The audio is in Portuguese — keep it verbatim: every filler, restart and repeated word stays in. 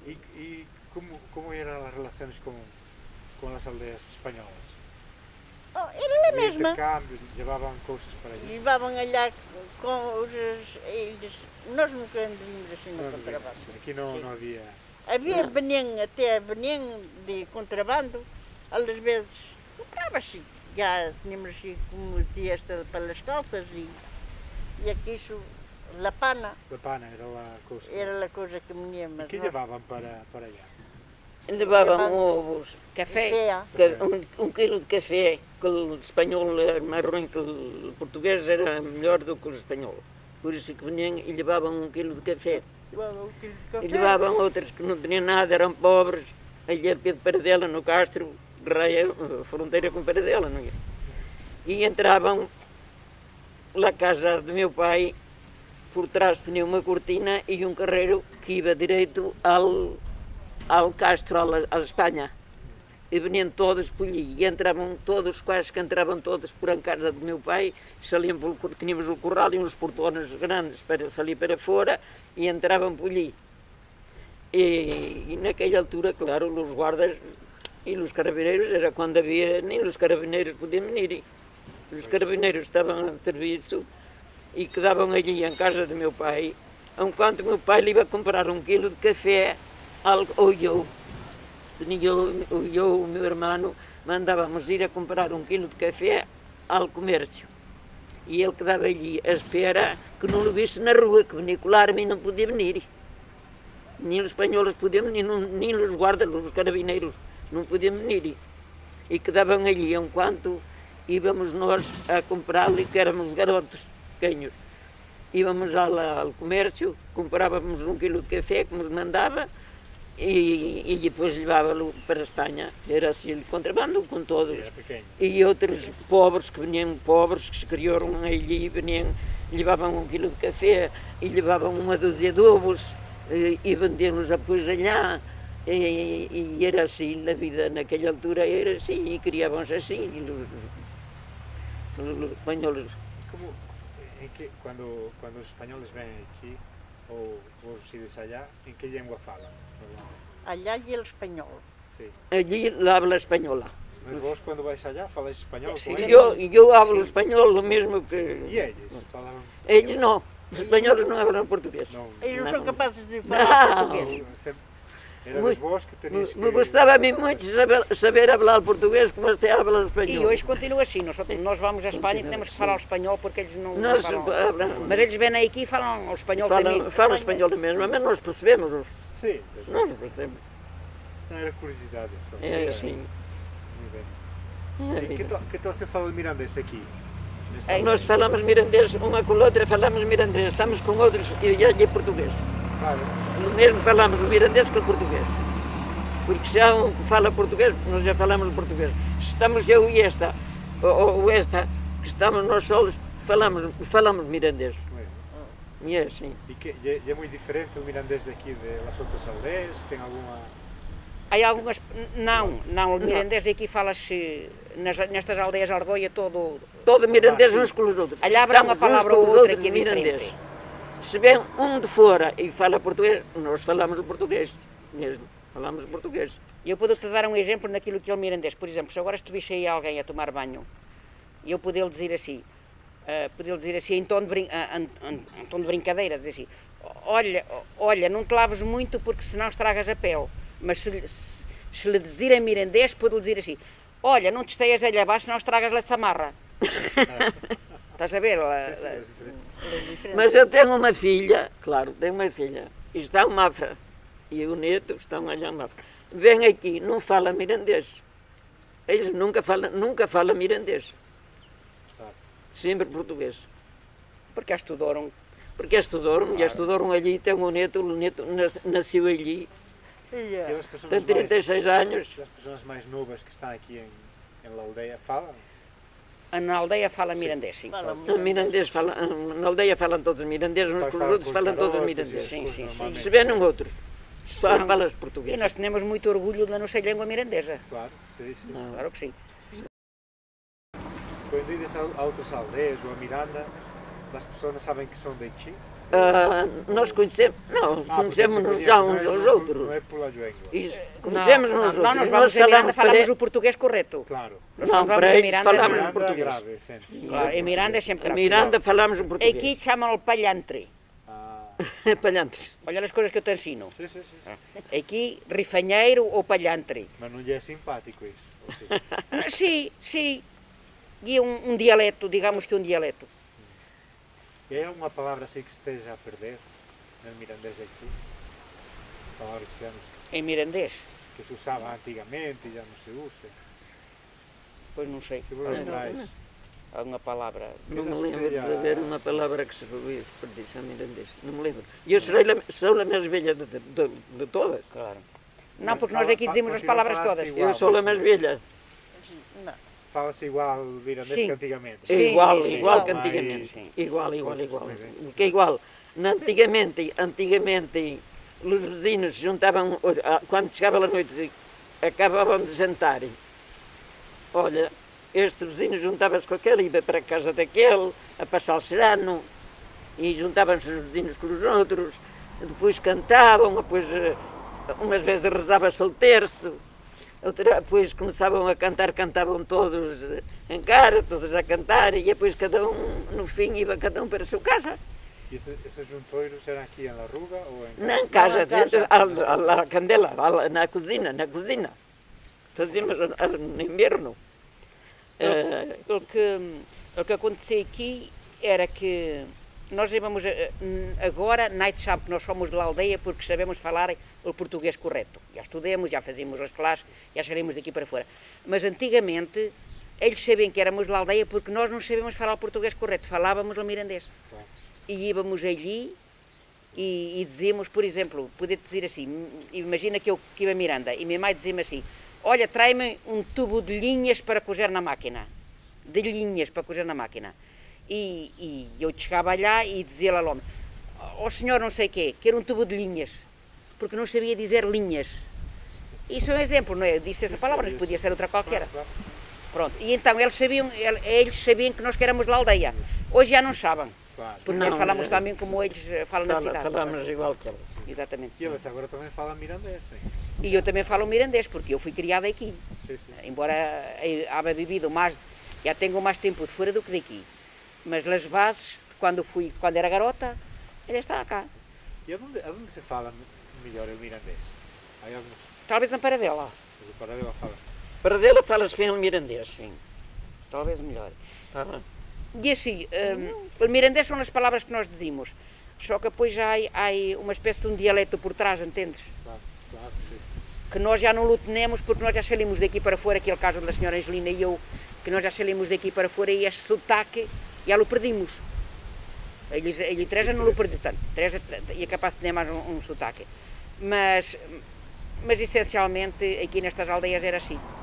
¿Y, y cómo, cómo eran las relaciones con, con las aldeas españolas? Oh, era a Havia mesma. intercâmbio, levavam coisas para allá? Levavam allá com os... Eles, nós nunca andamos assim no Não, contrabando. aqui não, Sim. não havia... Havia Não. veneno, até veneno de contrabando. Às vezes comprava-se. Já tínhamos assim, como dizia esta, pelas calças e, e aqui isso, la pana, Da pana era lá a coisa. era a coisa que me E mas que nós- levavam para, para allá? Levavam ovos, Café. café, ca- um, um quilo de café, que o espanhol era mais ruim que o português, era melhor do que o espanhol. Por isso que vinham e levavam um quilo de café. Levavam um quilo de café. E levavam outros que não tinham nada, eram pobres, ali a pé de Paradela, no Castro, raia, fronteira com Paradela, não é? E entravam na casa do meu pai, por trás tinha uma cortina e um carreiro que ia direito ao, ao Castro, à Espanha. E vinham todos por ali, e entravam todos, quase que entravam todos por a casa do meu pai, saliam pelo, tínhamos o corral e uns portões grandes para salir para fora, e entravam por ali. E, e naquela altura, claro, os guardas e os carabineiros, era quando havia, nem os carabineiros podiam venir. Os carabineiros estavam a serviço e quedavam ali em casa do meu pai, enquanto meu pai lhe ia comprar um quilo de café ao, ao eu. Eu, eu, o meu irmão, mandávamos ir a comprar um quilo de café ao comércio. E ele quedava ali à espera que não o visse na rua, que vinha colar-me e não podia venir. Nem os espanhóis podiam venir, nem os guardas, os carabineiros, não podiam venir. E quedavam ali enquanto íamos nós a comprar-lhe, que éramos garotos pequenos. Íamos ao, ao comércio, comprávamos um quilo de café que nos mandava, E, e depois levava-lo para a Espanha. Era assim, contrabando com todos. E outros pobres que vinham, pobres que se criaram ali, vinham, levavam um quilo de café e levavam uma dúzia de ovos e, e vendiam-nos depois allá. E, e era assim, a vida naquela altura era assim, e criavam-se assim. Os, os espanhóis. Como, em que, quando, quando os espanhóis vêm aqui, ou vos ides allá, em que língua falam? Allá e el espanhol. Sí. Allí la habla española. Mas vos, quando vais allá, faláis espanhol? Sí, com eles? eu, eu hablo espanhol, o mesmo que... E eles? Falavam... Eles não. Os espanhóis não falam português. Não. Eles não, Não. são capazes de falar Não. português. Sempre- Era Muito- dos vós que tenias que... Me gostava a mim muito saber, saber falar português, como você habla E espanhol. hoje continua assim, nós, nós vamos à Espanha e temos que falar o espanhol porque eles não, não Nós falam. hablamos, Mas eles vêm aqui e falam o espanhol também. falam, falam espanhol mesmo, mas nós percebemos. Sim, Nós percebemos. não era curiosidade só. É Sim. assim. Muito bem. E que tal, que tal se fala de mirandês aqui? Nesta Nós aldeia? falamos mirandês, uma com a outra falamos mirandês, estamos com outros e é português. Claro. No mesmo falamos o mirandês que o português. Porque se há um que fala português, nós já falamos português. Se estamos eu e esta, ou, ou esta, que estamos nós solos, falamos, falamos mirandês. Bueno. E é assim. E que, e é, e é muito diferente o mirandês daqui das outras aldeias? Tem alguma... Há algumas. Não, não, o mirandês aqui fala-se nas, nestas aldeias Ardoia todo. Todo mirandês Ah, sim. uns com os outros. Allá habrá uma Estamos uns palavra com ou os outra outros que é mirandês. diferente. Se vem um de fora e fala português, nós falamos o português mesmo. Falamos o português. Eu posso-te dar um exemplo naquilo que é o mirandês. Por exemplo, se agora se tu visse aí alguém a tomar banho, eu podia-lhe dizer assim, uh, podia-lhe dizer assim em tom, de brin uh, em, em, em tom de brincadeira, dizer assim, olha, olha, não te laves muito porque senão estragas a pele. Mas se, se, se lhe dizer em mirandês, pode-lhe dizer assim, olha, não te esteias a abaixo, senão estragas a samarra. Estás a ver? La, la, Mas eu tenho uma filha, claro, tenho uma filha, e está em Mafra, e o neto estão allá em Mafra. Vem aqui, não fala mirandês. Eles nunca falam, nunca falam mirandês. Sempre português. porque estudaram. Porque estudaram, já estudaram allí, tem um neto, o neto nas- nasceu allí, E as pessoas tem trinta e seis anos. mais, as pessoas mais novas que estão aqui em, em La Aldeia falam? Na aldeia fala mirandês, sim. Fala No mirandês fala, na aldeia falam todos mirandês, uns Vai com os falar outros com os falam todos garotos e mirandês. as Sim, coisas sim, sim. normalmente. Se vêm outros, falam falas E português. nós temos muito orgulho da nossa língua mirandesa. Claro, sim, sim. Não. Claro que sim. Quando ides a, a outras aldeias ou a Miranda, as pessoas sabem que são de Haití? Ah, nós conhecemos, não, Ah, conhecemos-nos já uns aos outros. Não é pela língua. Isso, Não, conhecemos uns não, aos não, outros. nós vamos a Miranda, falamos o português correto. Claro. Nós Não, quando vamos para a eles Miranda, falamos não. em português. grave, sempre. Claro, em Miranda é sempre A grave. Miranda falamos o português. Aqui chamam-lhe palhantre. Ah, Palhantes. Olha as coisas que eu te ensino. sim, sim, sim. Aqui, rifanheiro ou palhantre. Mas não lhe é simpático isso. ou seja, Sim, sim. E é um, um dialeto, digamos que um dialeto. é uma palavra assim que se esteja a perder no mirandês aqui. Palavra que, se llama- Em mirandês, que se usava antigamente e já não se usa. pois não sei. Que vos lembrais? Alguma palavra. Não me Coisas lembro de que haver já- uma palavra que se desperdiça a mirandês. Não me lembro. E eu serei la- sou a mais velha de, de, de, de todas. Claro. Não, porque Fala- nós aqui fa- dizemos as continua a palavras falar todas. assim igual. Eu sou a mais velha. Não. Fala-se igual mirandês Sim. que antigamente. Sim, igual, sim, sim, igual sim. que Mais- antigamente. sim. Igual, igual, Pois, igual. muito bem. Que é igual. Na- Antigamente, antigamente, os vizinhos se juntavam, ah, quando chegava a noite, acabavam de jantar. Olha, este vizinho juntava-se com aquele, ia para a casa daquele, a passar o serano, e juntavam-se os vizinhos com os outros, depois cantavam, depois eh, umas vezes rezava-se o terço, outra, depois começavam a cantar, cantavam todos eh, em cara, todos a cantar, e depois cada um, no fim, ia cada um para a sua casa. E esse- esses juntoiros eram aqui em La Ruga ou em Na casa, Não, em dentro, casa. a, a, a candela, a, na cozinha, na cozinha. Fazíamos a- a- no inverno. Eh, O que, o que acontecia aqui era que nós íamos eh, agora, night sabe que nós somos de la aldeia porque sabemos falar o português correto. Já estudamos, já fazíamos as classes, já saímos daqui para fora. Mas antigamente eles sabiam que éramos de la aldeia porque nós não sabíamos falar o português correto, falávamos o mirandês. Claro. E íamos ali e, e dizíamos, por exemplo, poder dizer assim, imagina que eu que ia a Miranda e minha mãe dizia-me assim, olha, trai-me um tubo de linhas para cozer na máquina, de linhas para cozer na máquina. E, e eu chegava lá e dizia lá ao homem, ó senhor não sei o quê, quero um tubo de linhas, porque não sabia dizer linhas. Isso é um exemplo, não é? Eu disse essa palavra, mas podia ser outra qualquer. Claro, claro. Pronto, e então eles sabiam, eles sabiam que nós que éramos da aldeia. Hoje já não sabem, Claro. porque Não, nós falamos é- também como eles eh, falam na fala, cidade. falamos igual que eles. Exatamente. E eles agora também falam mirandês, sim. E eu também falo mirandês, porque eu fui criada aqui. Sim, sim. Embora eh, haja vivido mais, já tenho mais tempo de fora do que daqui. Mas as bases, quando fui, quando era garota, ele estava cá. E aonde, aonde se fala melhor o mirandês? Há alguns... Talvez na Paradela. Mas o Paradela fala. Para dela fala-se bem o mirandês. Sim. Talvez melhor. Fala. E assim, um, o mirandês são as palavras que nós dizemos. Só que depois já há, há uma espécie de um dialeto por trás, entendes? Claro, claro, sim. Que nós já não o tenemos porque nós já saímos daqui para fora, aquele caso da senhora Angelina e eu, que nós já saímos daqui para fora e este sotaque já o perdimos. Ele, ele Teresa não o perdeu tanto, Teresa é capaz de ter mais um, um sotaque. Mas, mas essencialmente aqui nestas aldeias era assim.